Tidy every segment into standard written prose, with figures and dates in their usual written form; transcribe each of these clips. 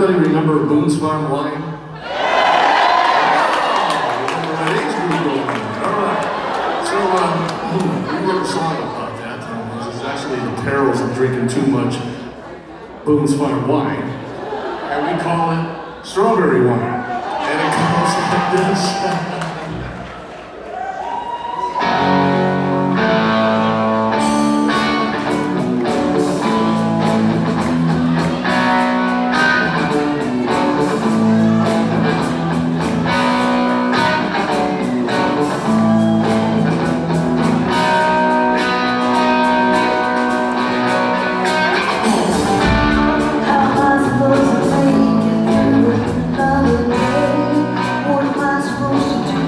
Anybody remember Boone's Farm wine? Remember that age group going on. All right. So we wrote a song about that. This is actually the perils of drinking too much Boone's Farm wine, and we call it strawberry wine. And it goes like this. What am I supposed to do?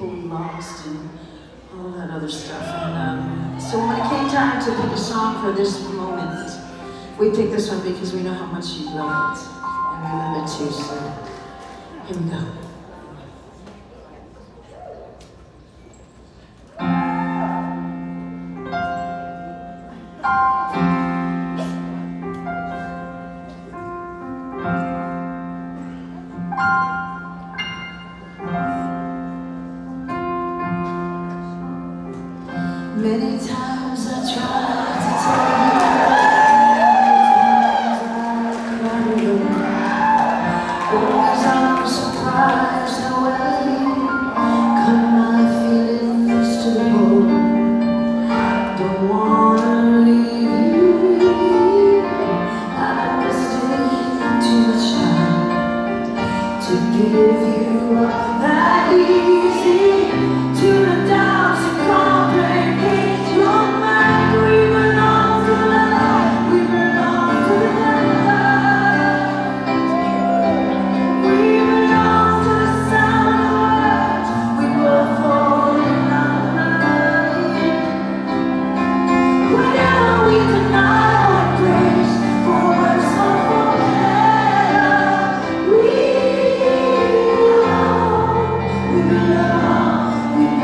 people we lost and all that other stuff. And so when it came time to pick a song for this moment, we picked this one because we know how much you love it. And we love it too, so here we go. Many times I tried to tell you, always I'm surprised how well you cut my feelings to the bone. Don't wanna leave you, I invested too much time to give you up that easy. To the doubts and complicate your mind. We belong to love, we belong to love. We belong to the sound of words we were falling under. Whenever we deny our grace, for worse or for better, we belong.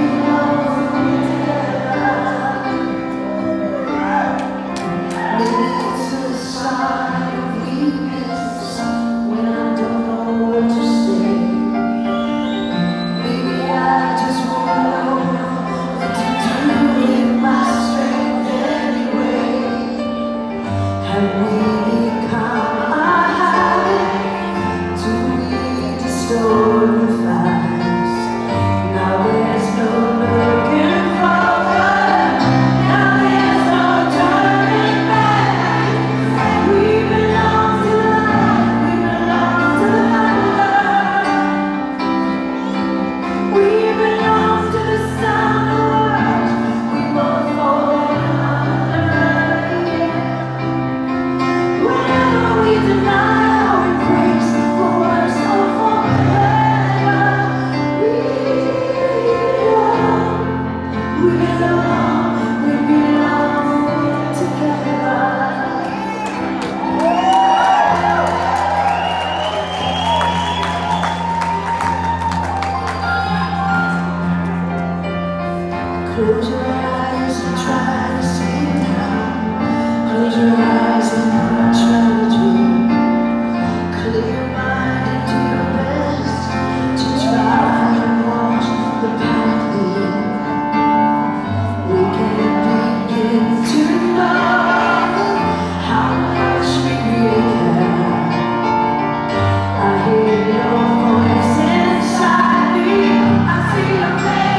Close your eyes and try to see now. Close your eyes and try to dream. Clear your mind and do your best to try and wash the path clean. We can begin to know how much we really care. I hear your voice inside me. I see your face.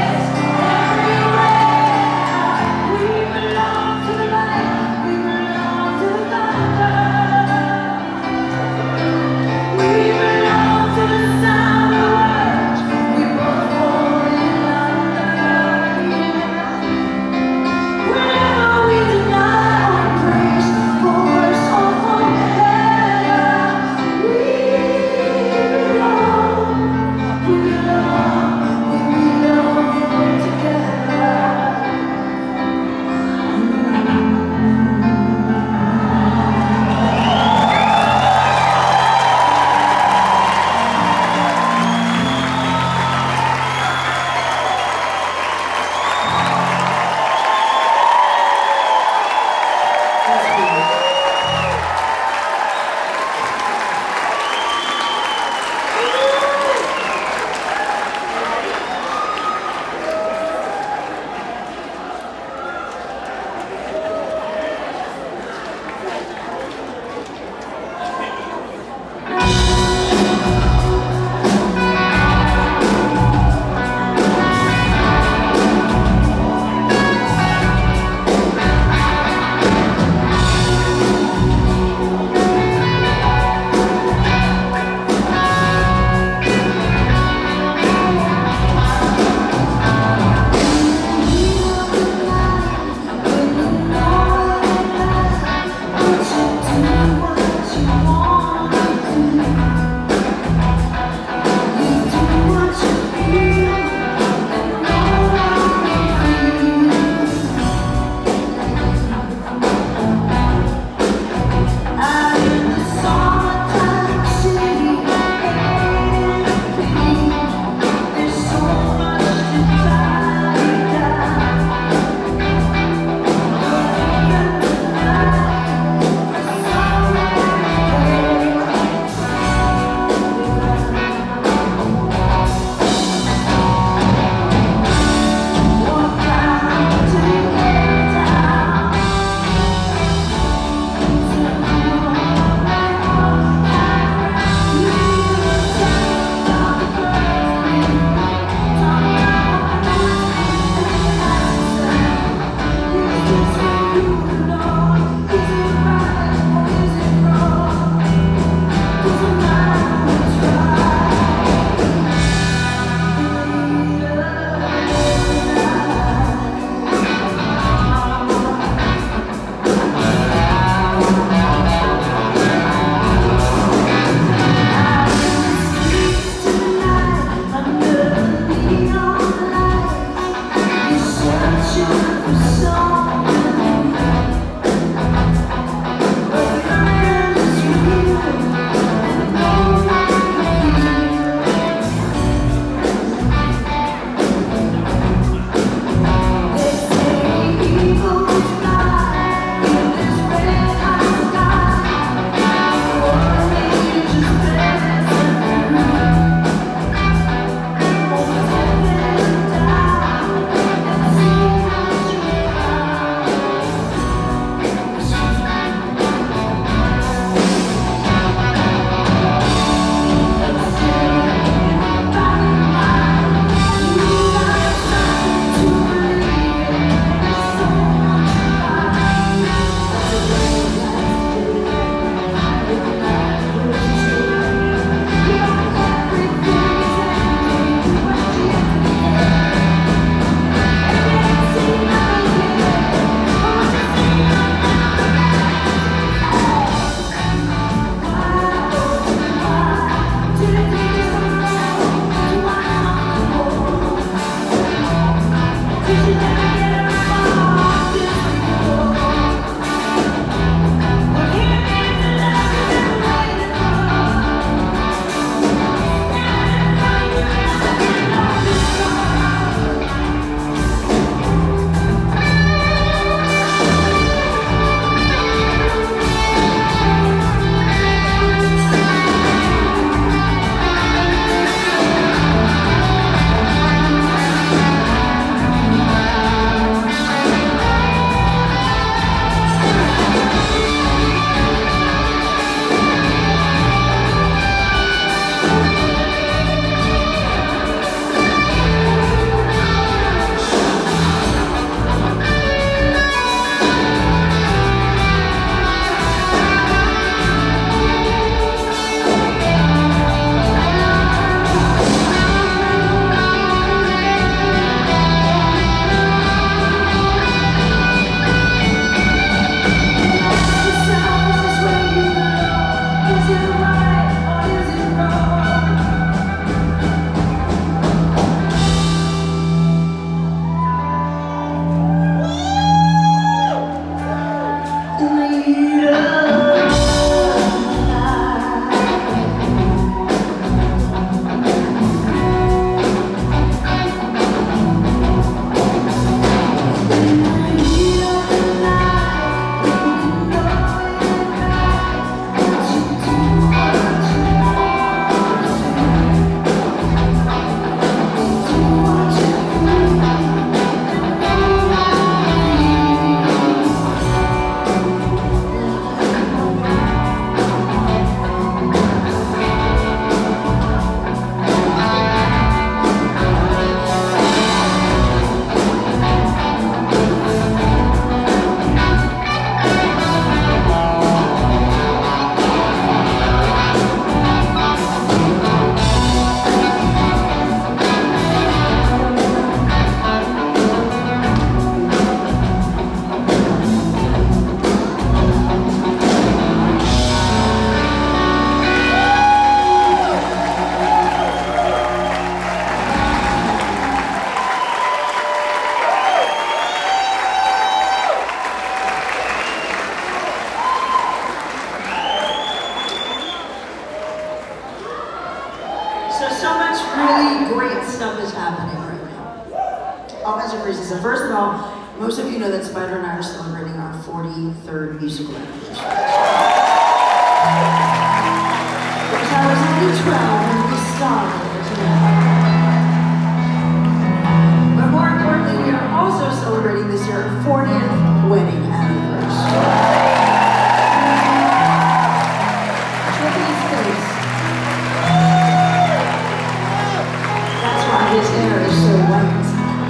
We belong to the light, we belong to the all kinds of crazy stuff. First of all, most of you know that Spider and I are celebrating our 43rd musical anniversary. Which I was only 12 when we started. But more importantly, we are also celebrating this year our 40th wedding anniversary. That's why his hair is so white.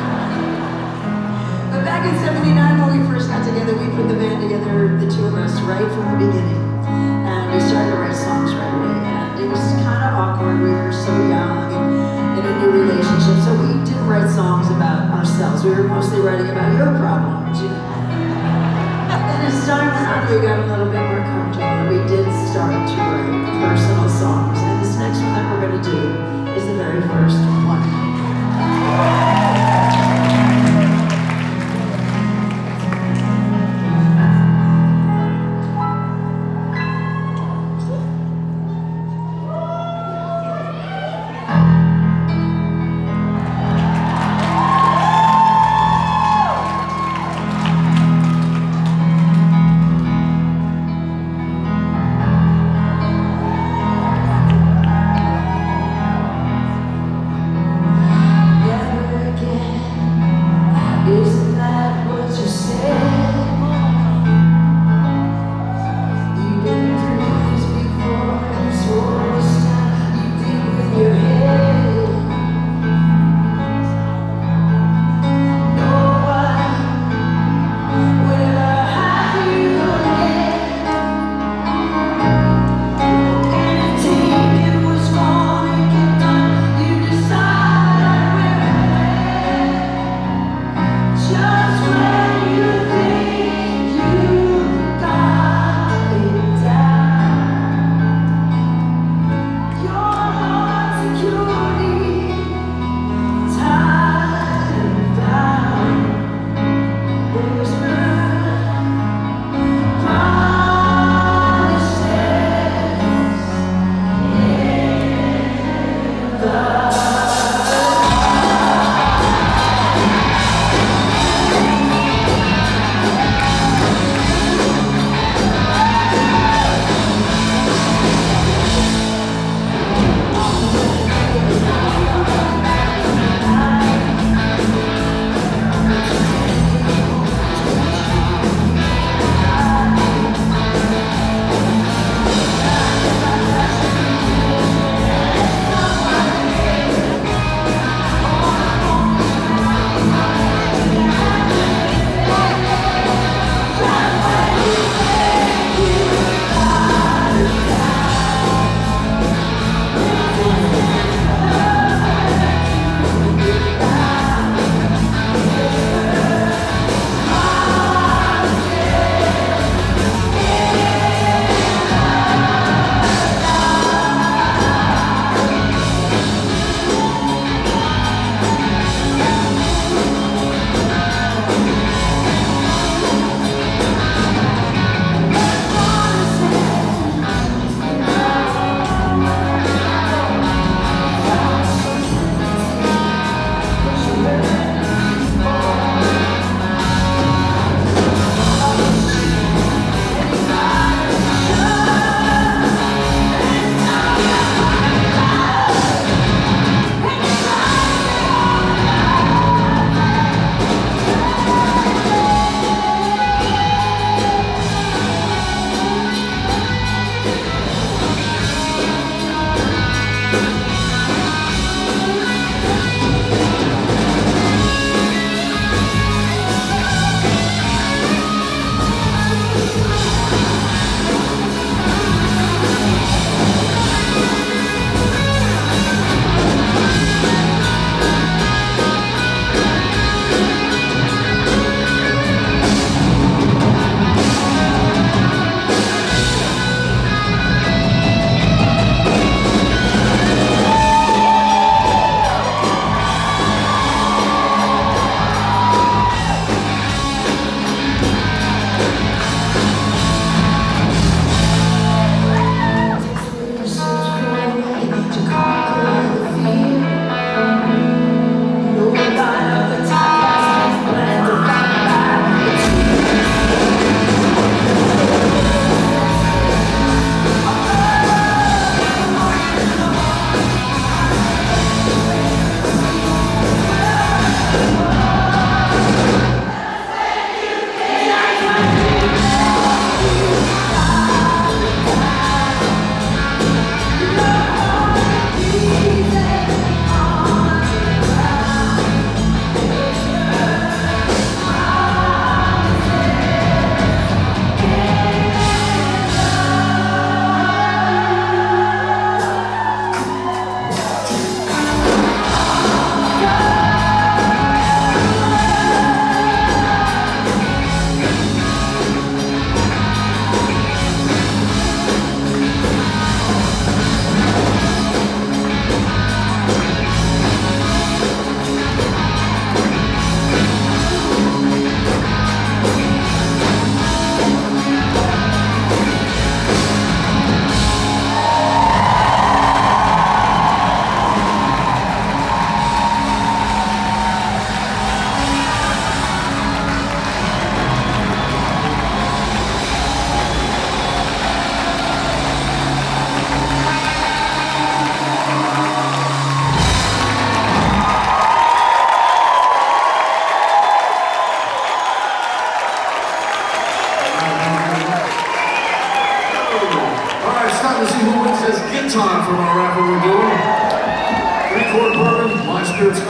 But back in '79, when we first got together, we put the band together, the two of us, right from the beginning. And we started to write songs right away. And it was kind of awkward. We were so young and in a new relationship. So we didn't write songs about ourselves. We were mostly writing about your problems, you know. And as time went on, we got a little bit more comfortable. And we did start to write personal songs. And this next one that we're going to do is the very first one.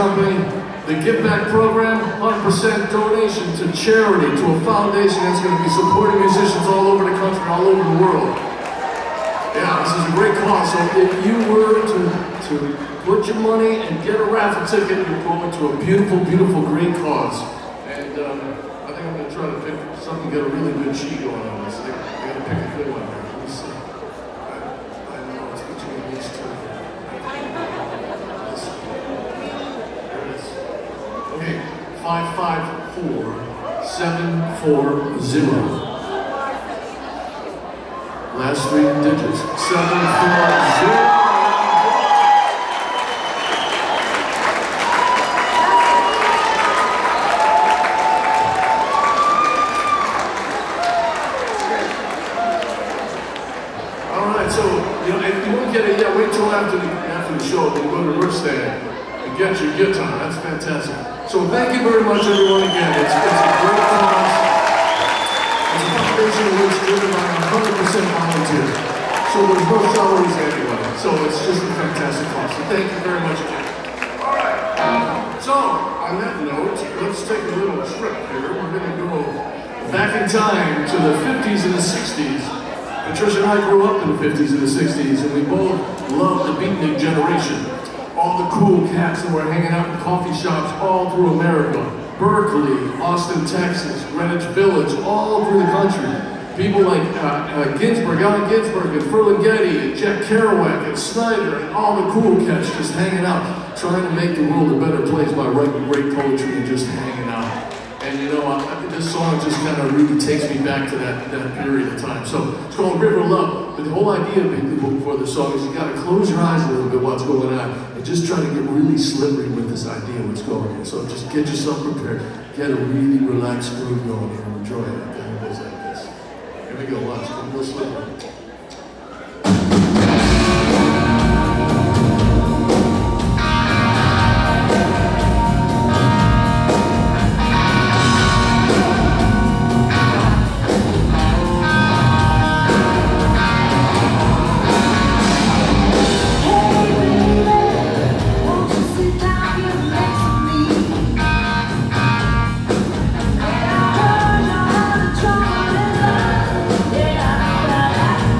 company. The Give Back program, 100% donation to charity, to a foundation that's going to be supporting musicians all over the country, all over the world. Yeah, this is a great cause. So if you were to put your money and get a raffle ticket, you're going to a beautiful, beautiful, great cause. And I think I'm going to try to pick something, get a really good sheet going on this. I got to pick a good one. Let me see. I know it's between these two. There it is. Okay, 554740. Last three digits, 740. Wait till after the show, then go to the merch stand and get your guitar. That's fantastic. So thank you very much, everyone, again. It's a great cause. It's a foundation which is driven by 100% volunteers. So there's no salaries anyway. So it's just a fantastic cause. So thank you very much again. All right. So on that note, let's take a little trip here. We're going to go back in time to the 50s and the 60s. Patricia and I grew up in the 50s and the 60s, and we both loved the beatnik generation. All the cool cats that were hanging out in coffee shops all through America. Berkeley, Austin, Texas, Greenwich Village, all through the country. People like Ginsberg, Allen Ginsberg, and Ferlinghetti, and Jack Kerouac, and Snyder, and all the cool cats just hanging out, trying to make the world a better place by writing great poetry and just hanging out. And you know, this song just kind of really takes me back to that period of time. So it's called River of Love. But the whole idea for the song is you got to close your eyes a little bit what's going on and just try to get really slippery with this idea of what's going on. So just get yourself prepared. Get a really relaxed groove going and enjoy it. And it goes like this. Here we go. Watch. It's real slippery. Yeah.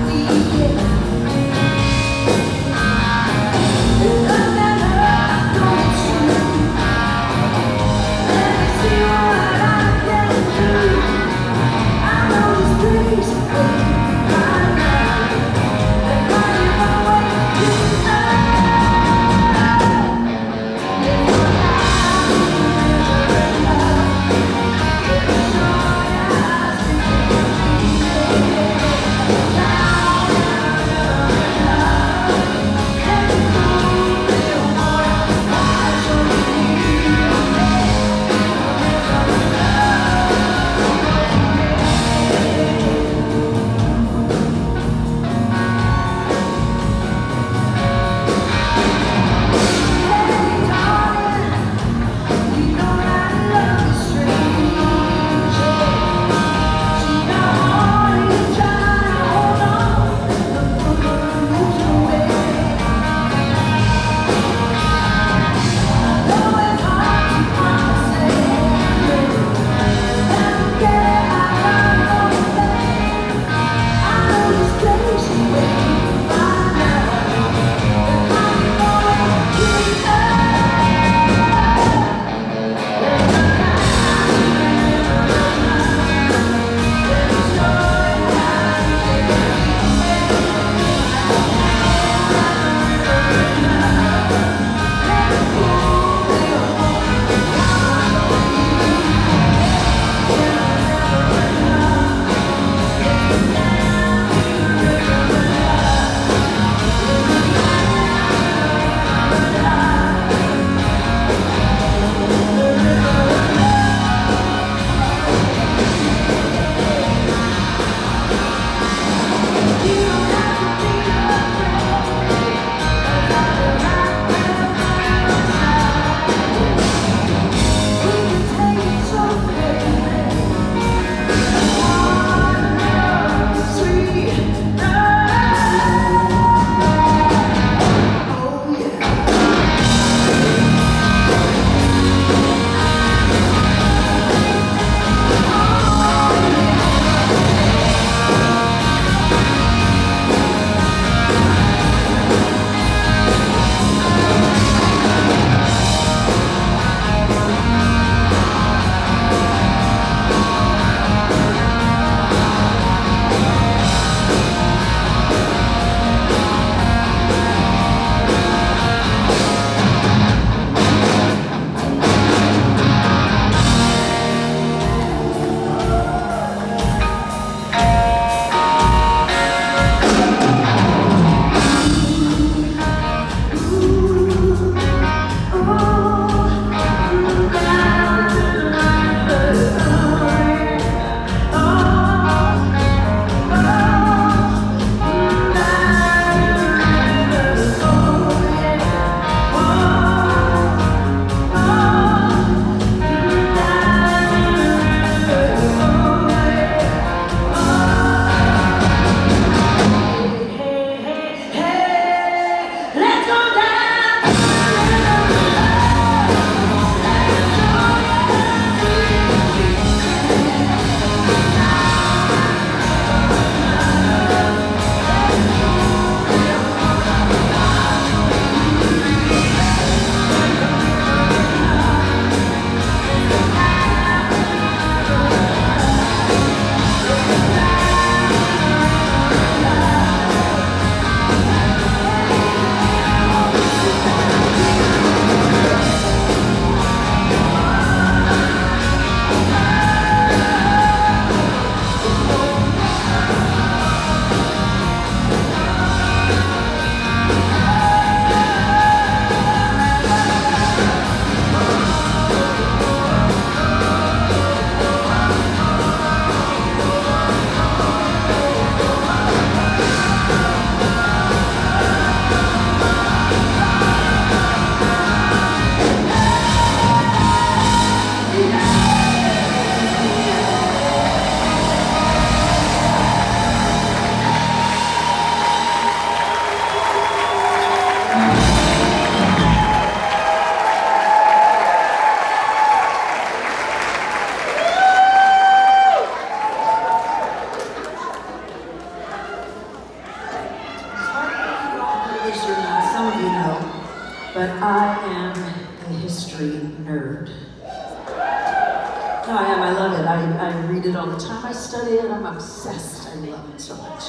Oh, I am. I love it. I read it all the time. I study it. I'm obsessed. I love it so much.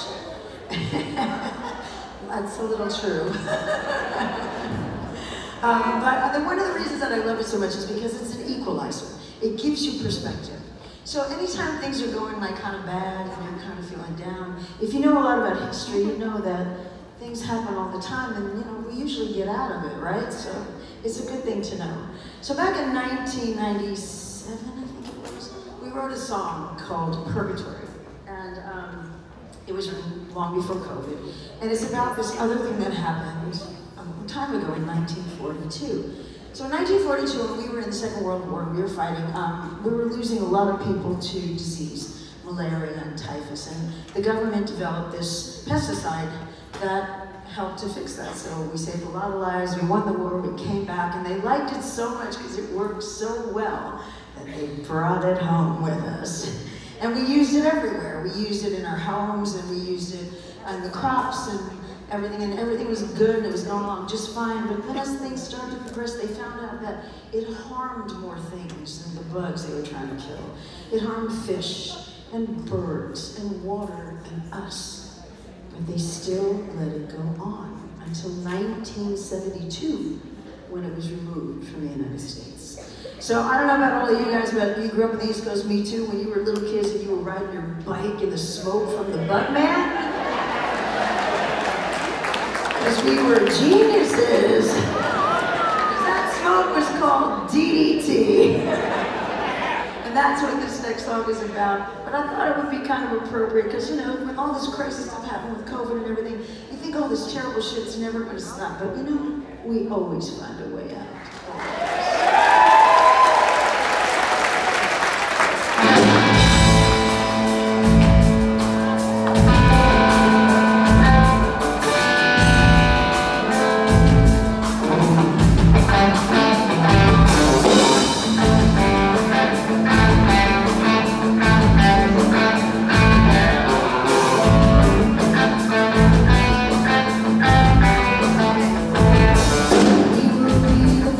That's a little true. But one of the reasons that I love it so much is because it's an equalizer. It gives you perspective. So anytime things are going like kind of bad and you're kind of feeling down, if you know a lot about history, you know that things happen all the time, and you know we usually get out of it, right? So it's a good thing to know. So back in 1997, I think it was, we wrote a song called Purgatory, and it was written long before COVID, and it's about this other thing that happened a long time ago in 1942. So in 1942, when we were in the Second World War, we were fighting, we were losing a lot of people to disease, malaria and typhus, and the government developed this pesticide that helped to fix that. So we saved a lot of lives, we won the war, we came back, and they liked it so much because it worked so well that they brought it home with us. And we used it everywhere. We used it in our homes, and we used it on the crops and everything was good, and it was going along just fine. But then as things started to progress, they found out that it harmed more things than the bugs they were trying to kill. It harmed fish and birds and water and us. But they still let it go on until 1972, when it was removed from the United States. So I don't know about all of you guys, but you grew up in the East Coast, me too, when you were little kids and you were riding your bike in the smoke from the butt man. Because we were geniuses. That smoke was called DDT. And that's what this next song is about. But I thought it would be kind of appropriate because, you know, when all this crazy stuff happened with COVID and everything, you think all this terrible shit's never going to stop. But, you know, we always find a way out. We will be the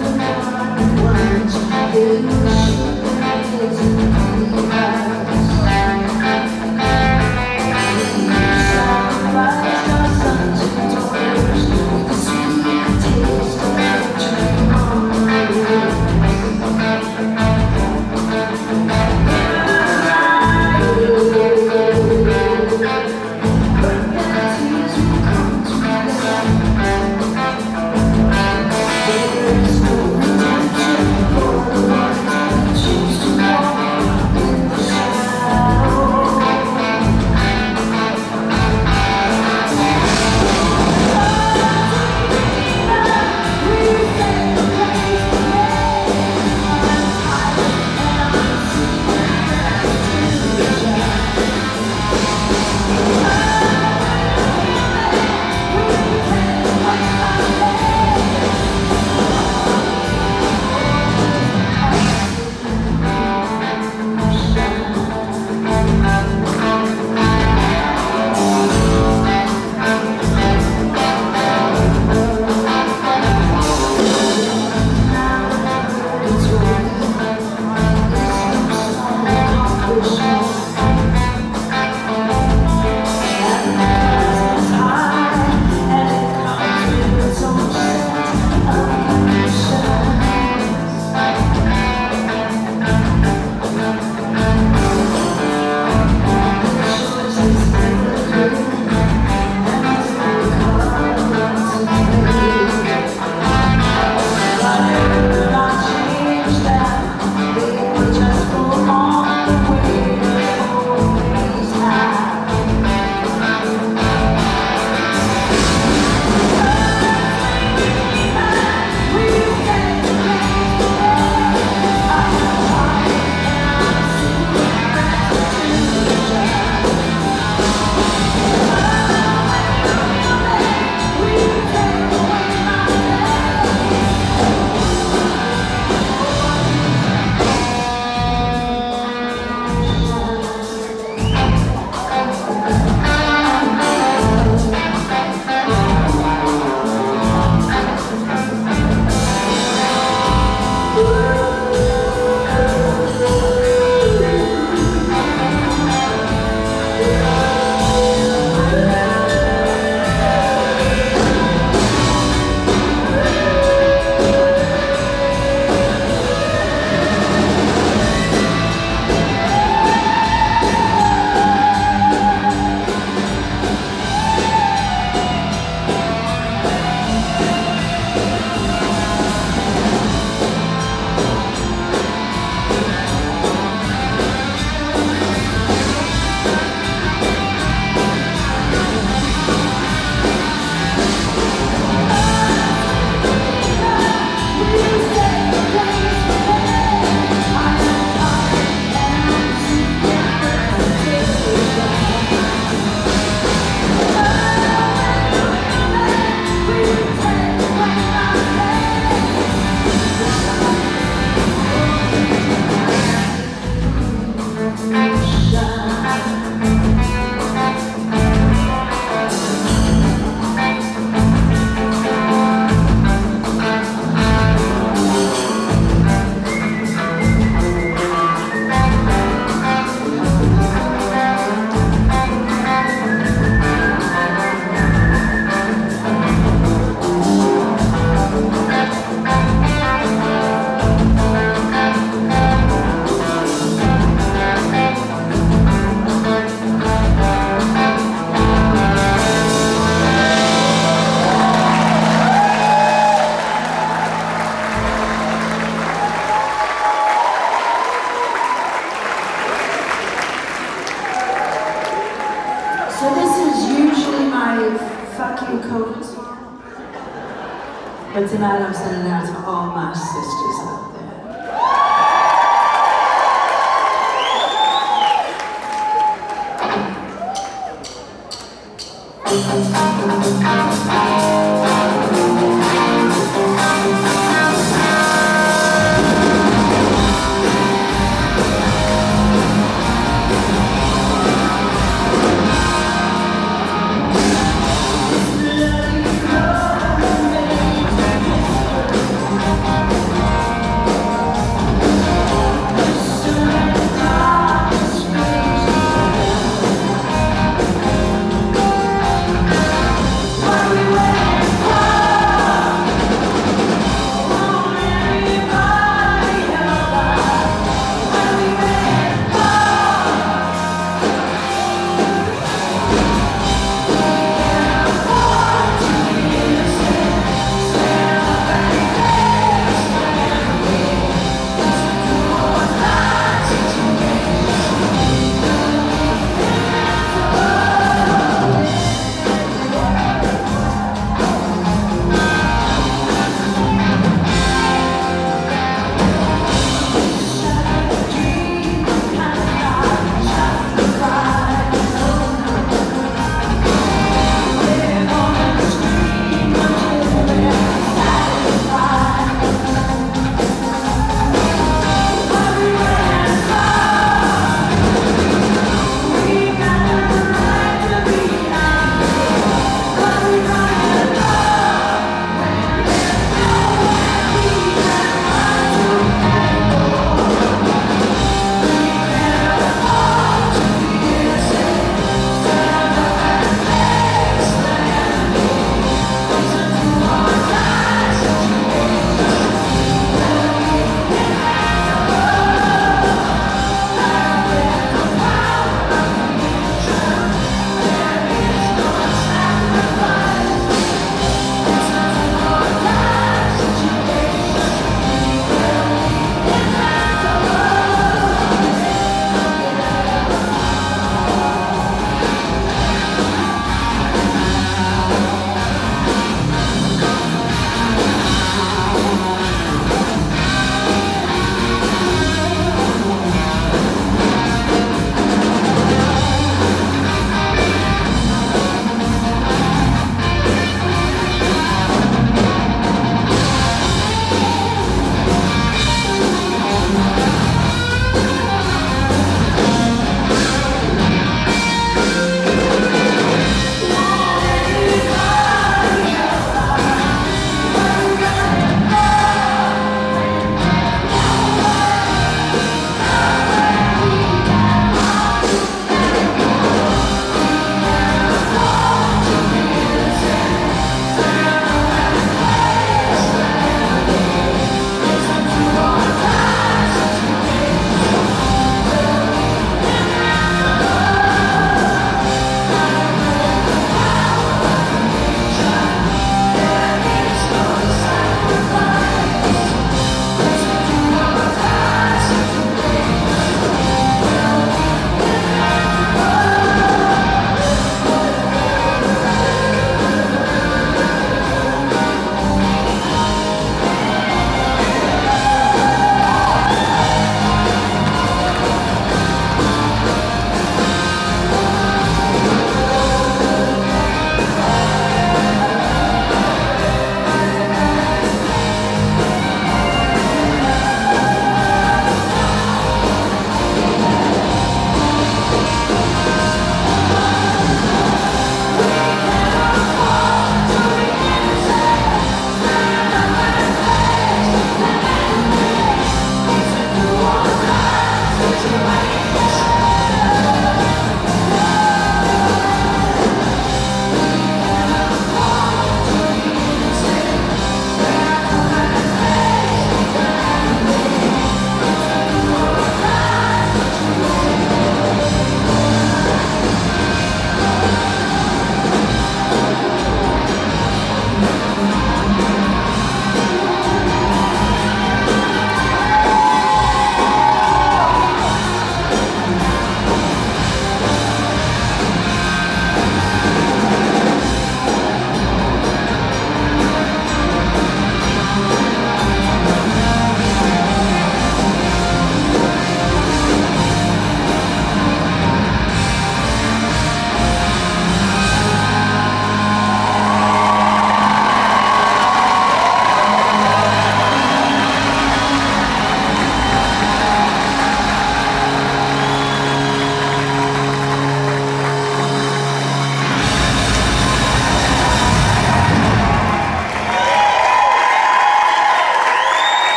But tonight I'm sending out to all my sisters out there.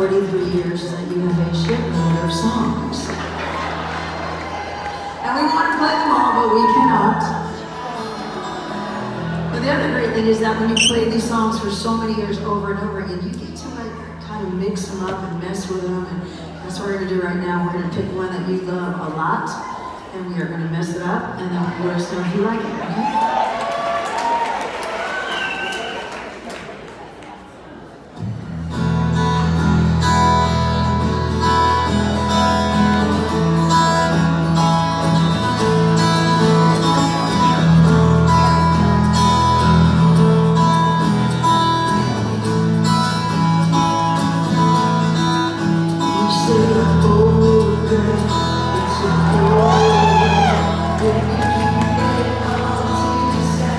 43 years is that you have a shitload of songs. And we want to play them all, but we cannot. But the other great thing is that when you play these songs for so many years over and over again, you get to like kind of mix them up and mess with them. And that's what we're going to do right now. We're going to pick one that you love a lot, and we are going to mess it up, and then let us know if you like it, okay? It's a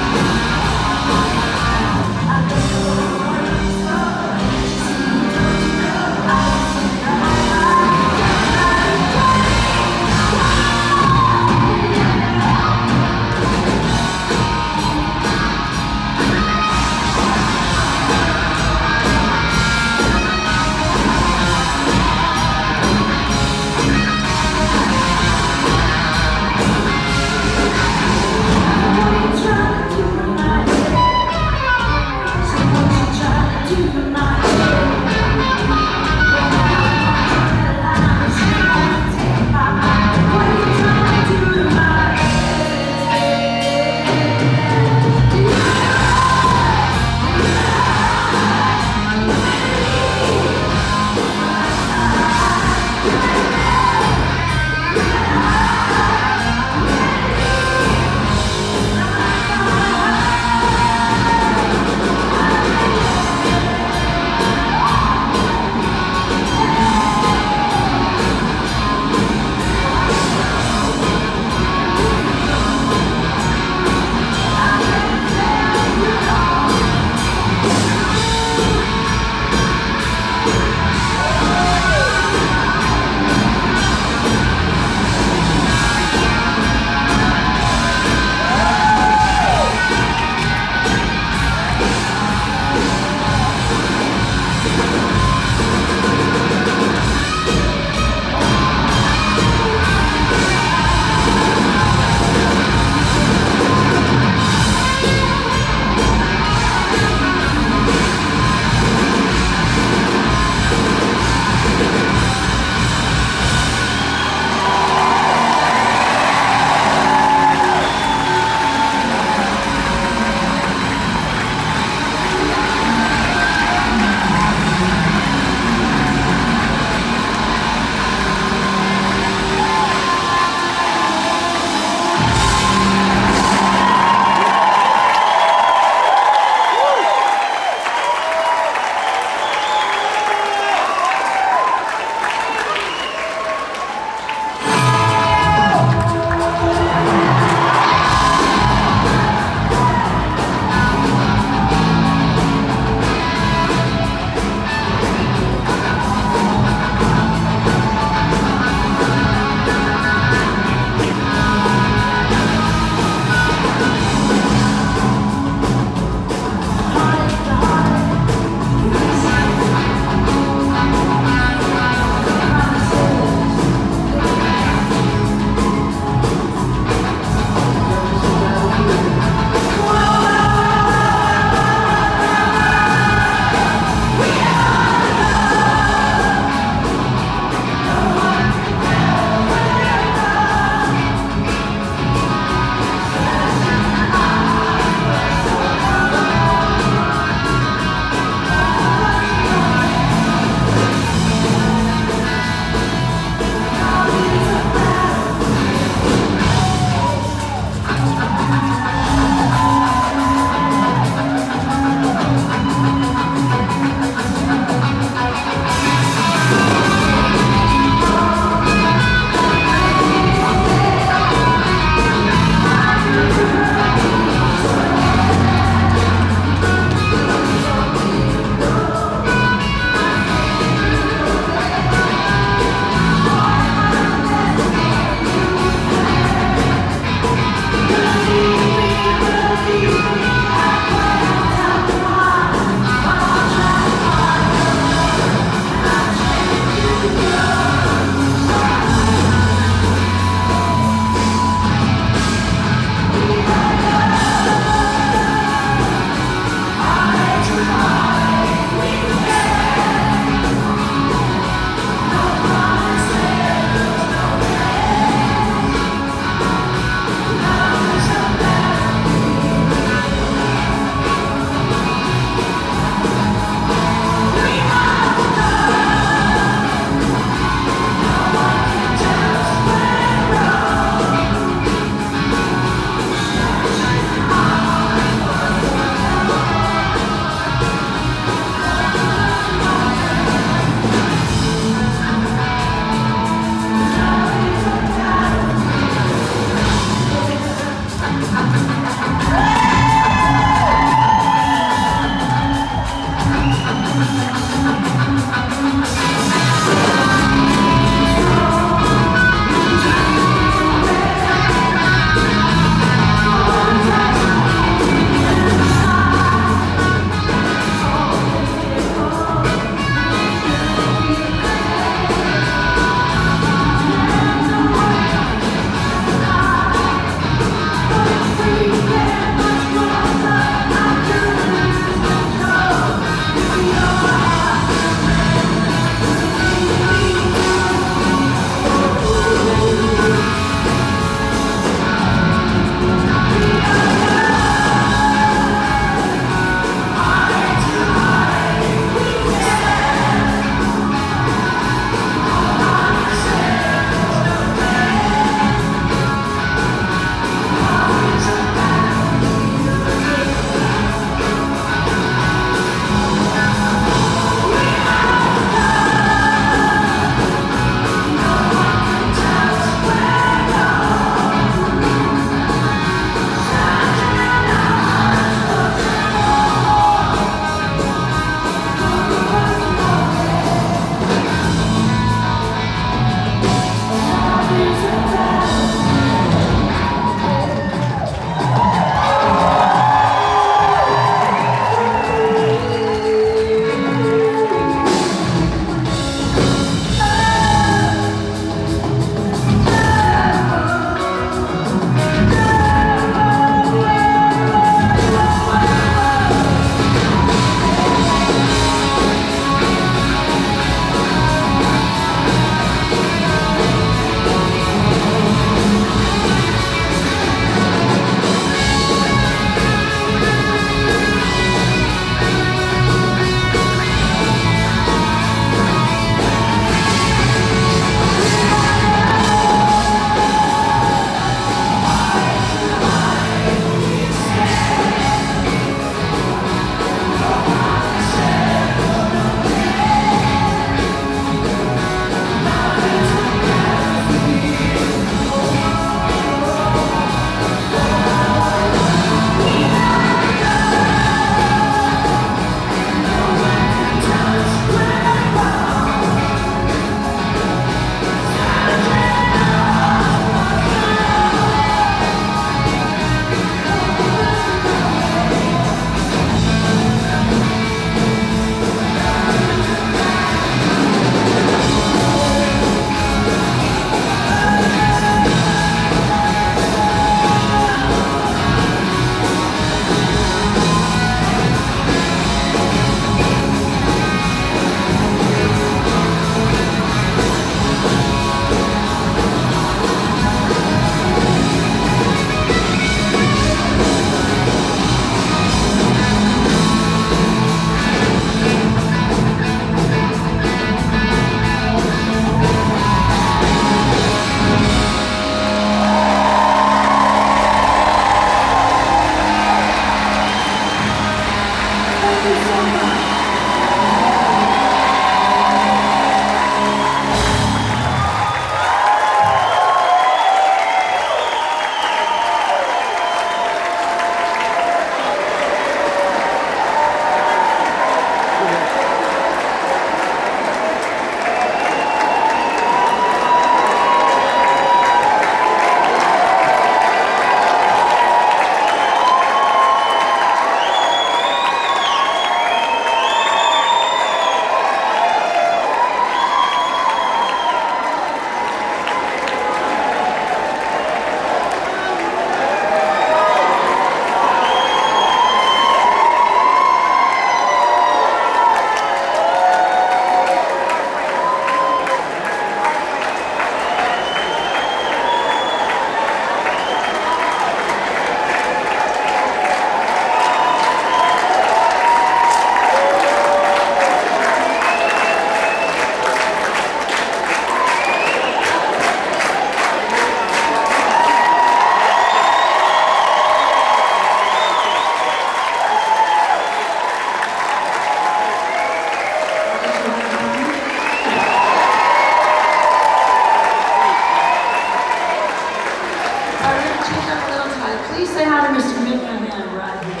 Please say hi to Mr. Meridian right here.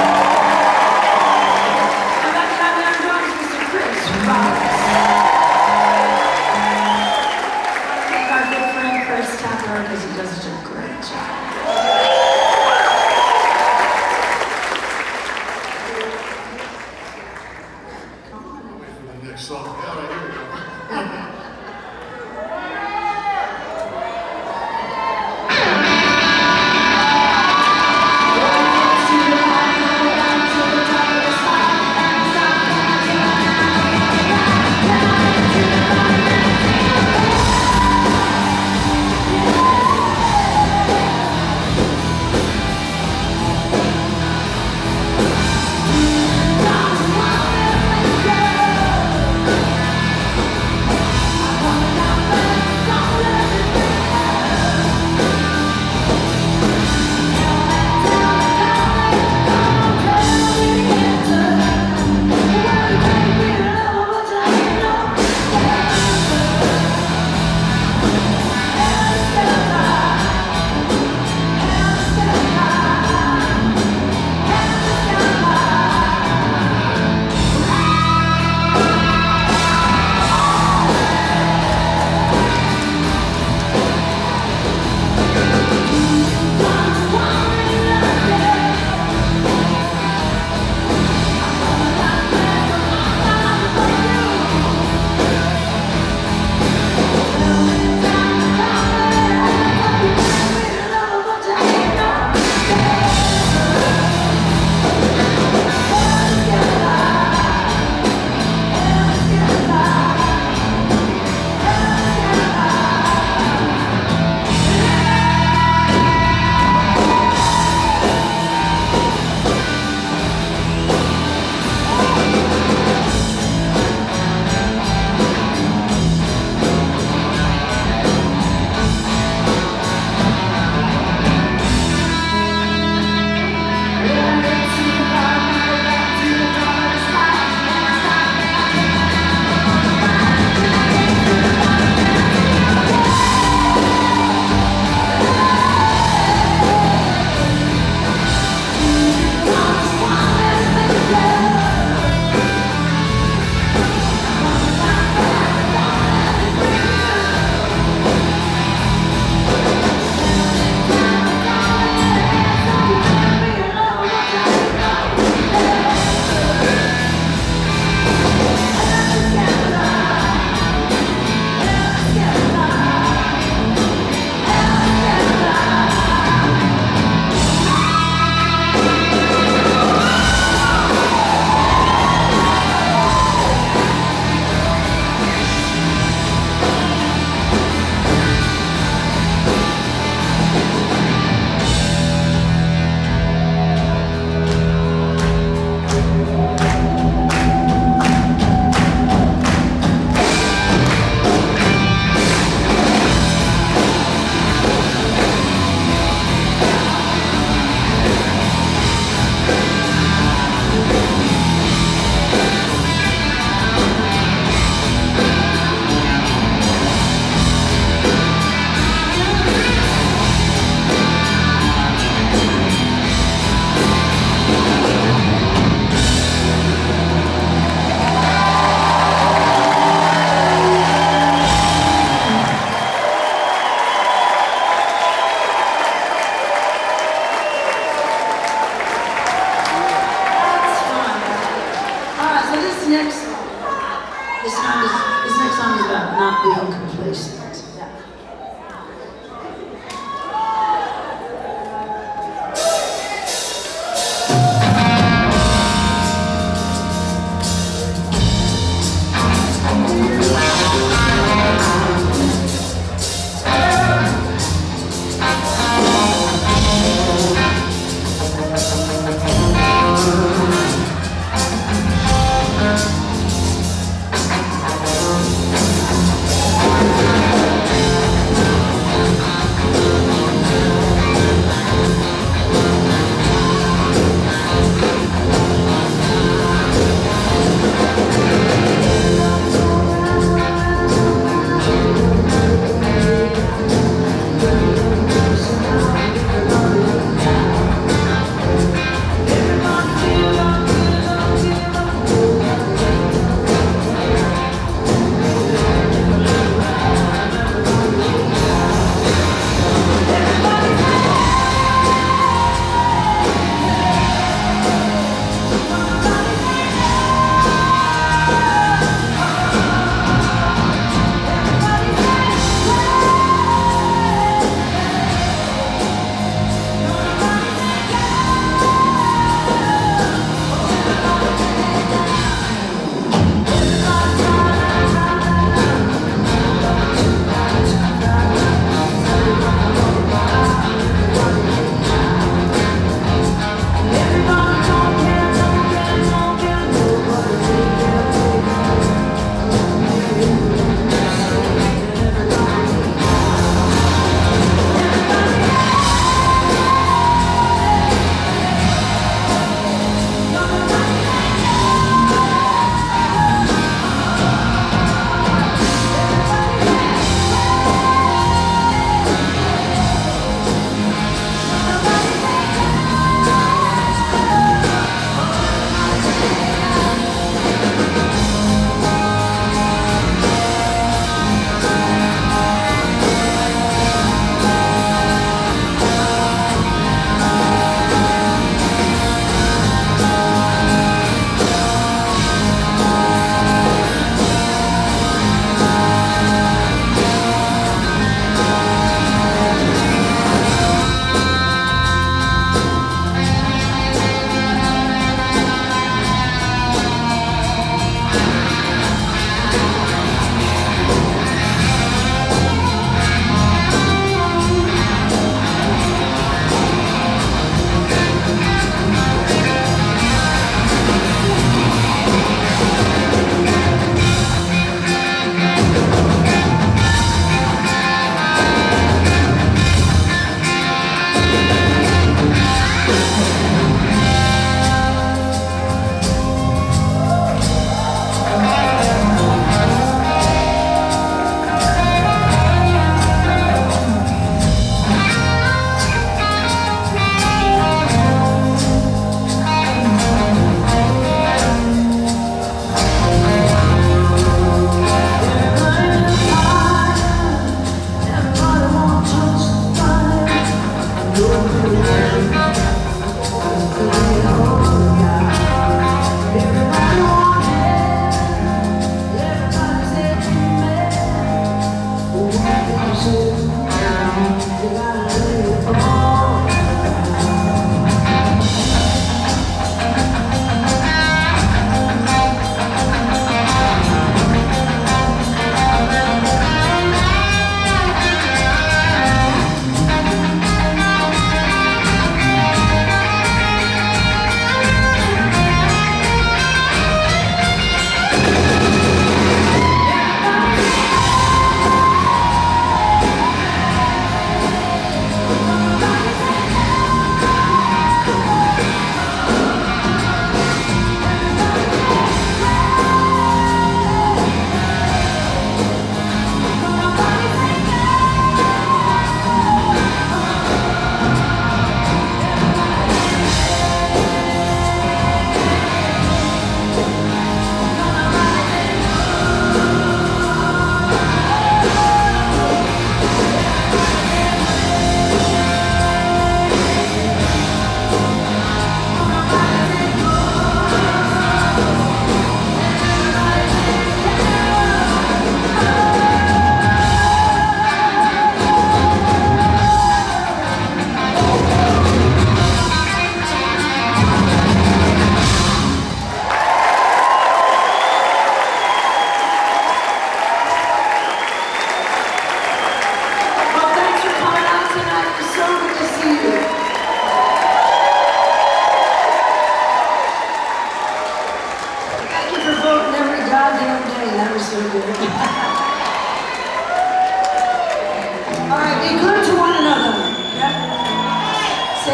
How about that man drums, Mr. Chris Roberts? Thank our good friend Chris Tapper because he does such a great job. Wait for the next song. Yeah, right, here we go.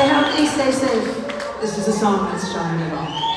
Stay healthy, stay safe. This is a song that's showing it all.